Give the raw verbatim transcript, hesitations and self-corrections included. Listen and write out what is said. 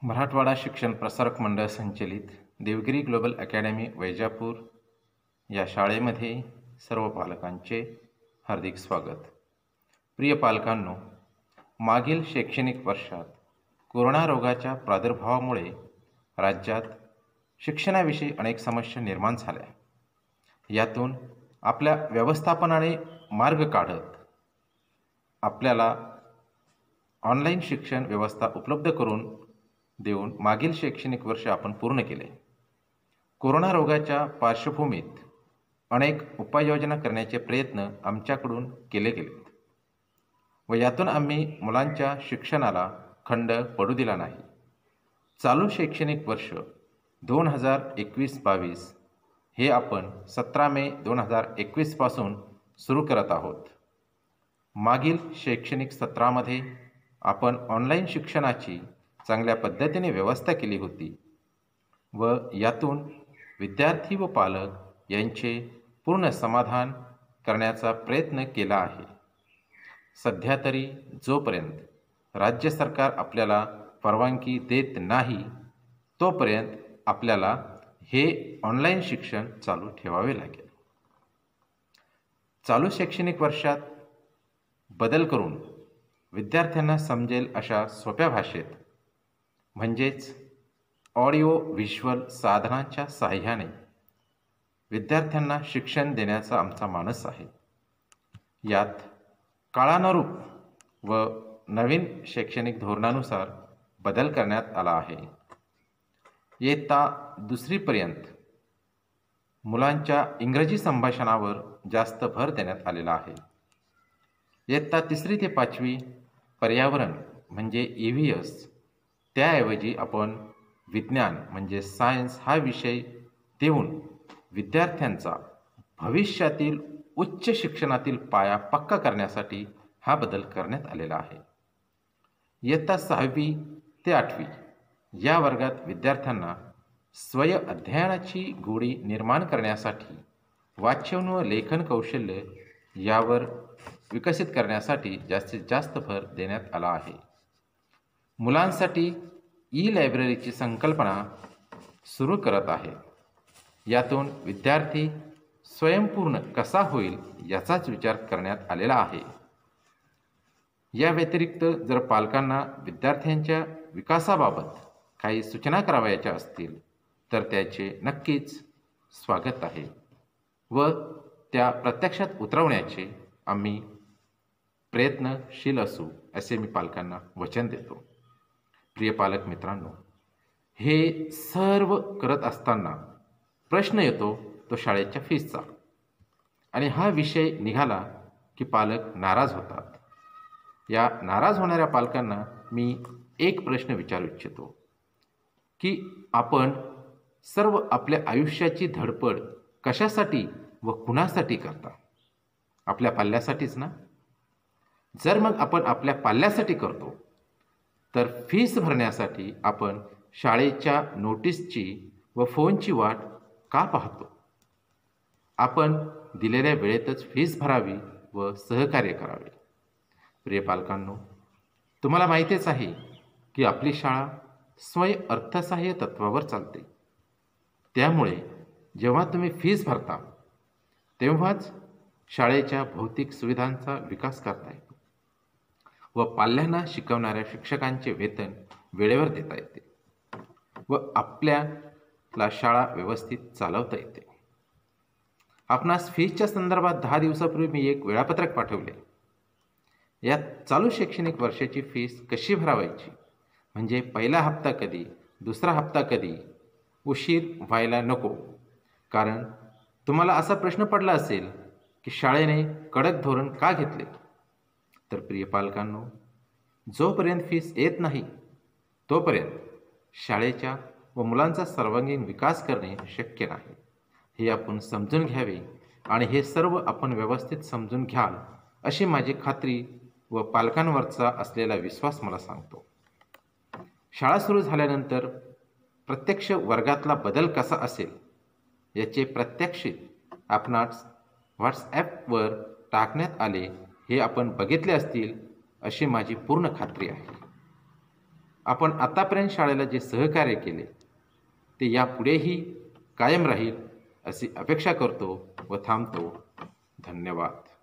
मराठवाडा शिक्षण प्रसारक मंडळ संचलित Devgiri global academy Vaijapur या शाळेमध्ये सर्व पालकांचे हार्दिक स्वागत. प्रिय पालकांनो, मागील शैक्षणिक वर्षात कोरोना रोगाच्या प्रादुर्भावामुळे राज्यात शिक्षणाविषयी अनेक समस्या निर्माण झाल्या. यातून आपल्या व्यवस्थापनाने मार्ग काढत आपल्याला ऑनलाईन शिक्षण व्यवस्था उपलब्ध करून देऊन मागील शैक्षणिक वर्ष आपण पूर्ण केले. कोरोना रोगाच्या पार्श्वभूमीत अनेक उपाययोजना करण्याचे प्रयत्न आमच्याकडून केले गेलेत व यातून आम्ही मुलांच्या शिक्षणाला खंड पडू दिला नाही. चालू शैक्षणिक वर्ष दोन हजार एकवीस बावीस हे आपण सतरा मे दोन हजार एकवीसपासून सुरू करत आहोत. मागील शैक्षणिक सत्रामध्ये आपण ऑनलाईन शिक्षणाची चांगल्या पद्धतीने व्यवस्था केली होती व यातून विद्यार्थी व पालक यांचे पूर्ण समाधान करण्याचा प्रयत्न केला आहे. सध्या तरी जोपर्यंत राज्य सरकार आपल्याला परवानगी देत नाही तोपर्यंत आपल्याला हे ऑनलाईन शिक्षण चालू ठेवावे लागेल. चालू शैक्षणिक वर्षात बदल करून विद्यार्थ्यांना समजेल अशा सोप्या भाषेत म्हणजेच ऑडिओ व्हिज्युअल साधनांच्या सहाय्याने विद्यार्थ्यांना शिक्षण देण्याचा आमचा मानस आहे. यात काळानुरूप व नवीन शैक्षणिक धोरणानुसार बदल करण्यात आला आहे. इयत्ता दुसरीपर्यंत मुलांच्या इंग्रजी संभाषणावर जास्त भर देण्यात आलेला आहे. इयत्ता तिसरी ते पाचवी पर्यावरण म्हणजे ई व्ही एस त्याऐवजी आपण विज्ञान म्हणजे सायन्स हा विषय देऊन विद्यार्थ्यांचा भविष्यातील उच्च शिक्षणातील पाया पक्का करण्यासाठी हा बदल करण्यात आलेला आहे. इयत्ता सहावी ते आठवी या वर्गात विद्यार्थ्यांना स्वय अध्ययनाची गोडी निर्माण करण्यासाठी वाचन व लेखन कौशल्य यावर विकसित करण्यासाठी जास्तीत जास्त भर देण्यात आला आहे. मुलांसाठी ई लायब्ररीची संकल्पना सुरू करत आहे. यातून विद्यार्थी स्वयंपूर्ण कसा होईल याचाच विचार करण्यात आलेला आहे. या व्यतिरिक्त जर पालकांना विद्यार्थ्यांच्या विकासाबाबत काही सूचना करावयाच्या असतील तर त्याचे नक्कीच स्वागत आहे व त्या प्रत्यक्षात उतरवण्याचे आम्ही प्रयत्नशील असू असे मी पालकांना वचन देतो. प्रिय पालक मित्रांनो, हे सर्व करत असताना प्रश्न येतो तो शाळेच्या फीसचा आणि हा विषय निघाला की पालक नाराज होतात. या नाराज होणाऱ्या पालकांना मी एक प्रश्न विचारू इच्छितो की आपण सर्व आपल्या आयुष्याची धडपड कशासाठी व कुणासाठी करता? आपल्या पाल्यासाठीच ना? जर मग आपण आपल्या पाल्यासाठी करतो तर फीस भरण्यासाठी आपण शाळेच्या नोटीसची व फोनची वाट का पाहतो? आपण दिलेल्या वेळेतच फीस भरावी व सहकार्य करावे. प्रिय पालकांनो, तुम्हाला माहितीच आहे की आपली शाळा स्वय अर्थसहाय्य तत्वावर चालते. त्यामुळे जेव्हा तुम्ही फीस भरता तेव्हाच शाळेच्या भौतिक सुविधांचा विकास करता येतो व पाल्यांना शिकवणाऱ्या शिक्षकांचे वेतन वेळेवर देता येते व आपल्याला शाळा व्यवस्थित चालवता येते. आपणास फीसच्या संदर्भात दहा दिवसापूर्वी मी एक वेळापत्रक पाठवले. यात चालू शैक्षणिक वर्षाची फीस कशी भरावायची म्हणजे पहिला हप्ता कधी, दुसरा हप्ता कधी, उशीर व्हायला नको. कारण तुम्हाला असा प्रश्न पडला असेल की शाळेने कडक धोरण का घेतले? तर प्रिय पालकांनो, जोपर्यंत फीस येत नाही तोपर्यंत शाळेच्या व मुलांचा सर्वांगीण विकास करणे शक्य नाही. हे आपण समजून घ्यावे आणि हे सर्व आपण व्यवस्थित समजून घ्याल अशी माझी खात्री व पालकांवरचा असलेला विश्वास मला सांगतो. शाळा सुरू झाल्यानंतर प्रत्यक्ष वर्गातला बदल कसा असेल याचे प्रात्यक्षिक आपणास व्हॉट्सॲपवर टाकण्यात आले हे आपण बघितले असतील अशी माझी पूर्ण खात्री आहे. आपण आतापर्यंत शाळेला जे सहकार्य केले ते यापुढेही कायम राहील अशी अपेक्षा करतो व थांबतो. धन्यवाद.